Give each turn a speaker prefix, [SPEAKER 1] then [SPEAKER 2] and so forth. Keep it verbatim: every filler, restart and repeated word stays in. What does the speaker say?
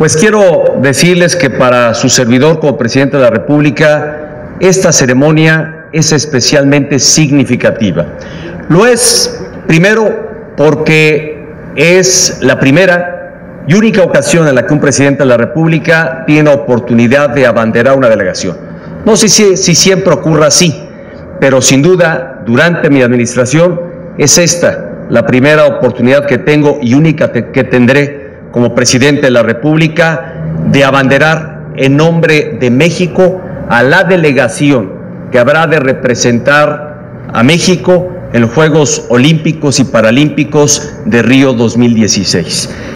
[SPEAKER 1] Pues quiero decirles que para su servidor como presidente de la República, esta ceremonia es especialmente significativa. Lo es, primero, porque es la primera y única ocasión en la que un presidente de la República tiene oportunidad de abanderar una delegación. No sé si, si siempre ocurra así, pero sin duda, durante mi administración, es esta la primera oportunidad que tengo y única que tendré como presidente de la República de abanderar en nombre de México a la delegación que habrá de representar a México en los Juegos Olímpicos y Paralímpicos de Río dos mil dieciséis.